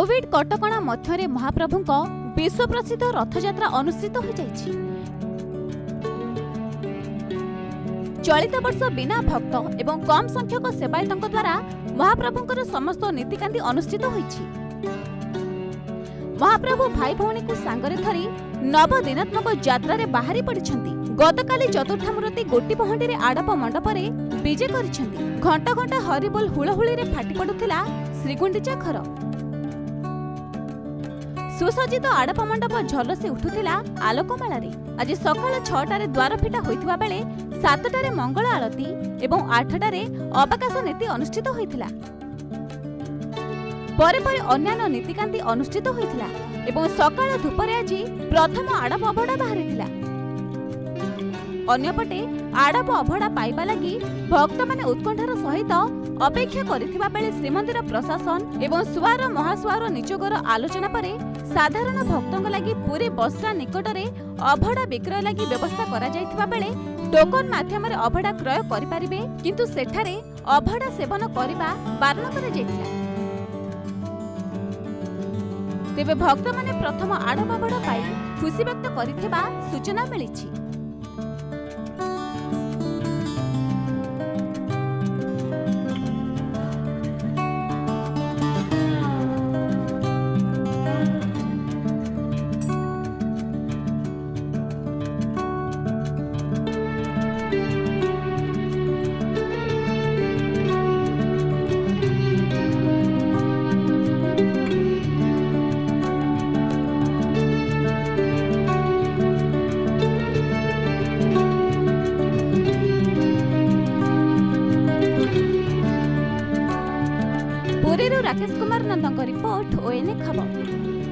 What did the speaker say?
Covid कटकणा मध्य महाप्रभुक विश्व प्रसिद्ध रथयात्रा अनुष्ठित हो जाइछि। चलित वर्ष बिना भक्त एवं कम संख्यक सेवायतों द्वारा महाप्रभुंकर समस्त नीतिकांति अनुष्ठित होइछि। महाप्रभु भाई भौणी को सांगरे धरी नवदिनात्मक यात्रा रे बाहरी पड़िछंती। गतकाली चतुर्थ मूर्ति गोटी पहंडी रे आडप मंडप रे विजे करिछंती। घंटा घंटा हरिबोल हुलहुली रे फाटी पडुथिला श्रीगुंडीचा घर। सुसज्जित आडप मंडप झलसे उठुथिला आलोकमाला रे। आज सकाळ 6टा रे द्वार फिटा होइथिबा बेले 7टा रे मंगल आरती एवं 8टा रे अवकाश नीति अनुष्ठित होइथिला। परे परे अन्यान्य नीतिकांति अनुष्ठित होइथिला एवं सकाळ धूपरे आज प्रथम आडप अभडा बाहरिथिला। अन्यपटे आडप अभडा पाइबा लागि भक्त माने उत्कंठार सहित अपेक्षा करिथिबा बेले श्रीमंदिर प्रशासन एवं सुवार महासुवार निचोगर आलोचना परे साधारण भक्तों लागि पूरी बस स्टैंड निकट रे अभडा विक्रय लागि व्यवस्था करा जायथिबा बेले टोकन माध्यम रे अभडा क्रय करि परिबे, किंतु सेठारे अभडा सेवन करिबा बारण करा जायथिला। तेबे भक्त माने प्रथम आडप अभडा पाई खुशी व्यक्त करिथिबा सूचना मिलिछि। राकेश कुमार नंदन रिपोर्ट ओएनए खबर।